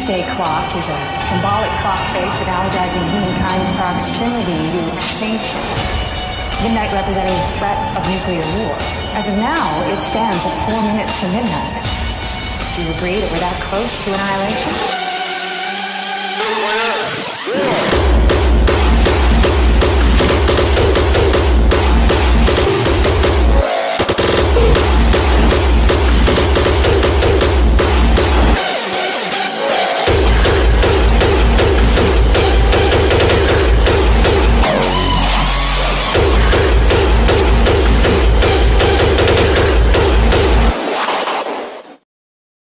doomsday clock is a symbolic clock face analogizing humankind's proximity to extinction. Midnight representing the threat of nuclear war. As of now, it stands at 4 minutes to midnight. Do you agree that we're that close to annihilation?